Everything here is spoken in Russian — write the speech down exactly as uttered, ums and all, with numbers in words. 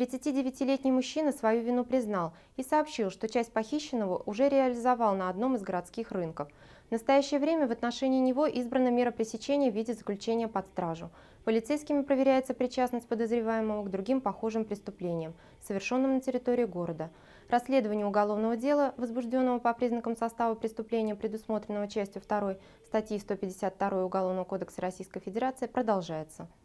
тридцатидевятилетний мужчина свою вину признал и сообщил, что часть похищенного уже реализовал на одном из городских рынков. В настоящее время в отношении него избрана мера пресечения в виде заключения под стражу. Полицейскими проверяется причастность подозреваемого к другим похожим преступлениям, совершенным на территории города. Расследование уголовного дела, возбужденного по признакам состава преступления, предусмотренного частью второй статьи сто пятьдесят два Уголовного кодекса Российской Федерации, продолжается.